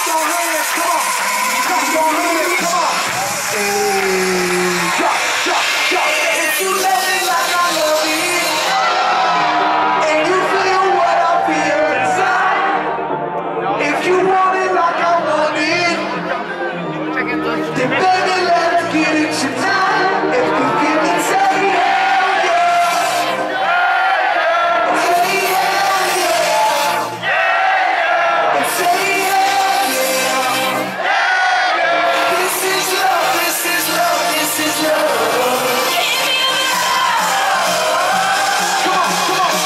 your hands, come on. Clap your hands, come on. Hey, drop, drop, drop. If you love it like I love it, and you feel what I feel inside, if you want it like I want it, then baby, let's get it tonight. If you feel it, say hell yeah. Say hell yeah. Say hell yeah. This is love, this is love, this is love. Come on, come on.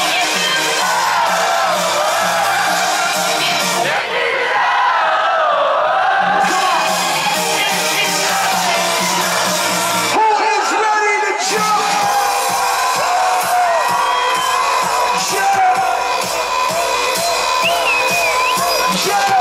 Who is ready to jump? Jump! Jump!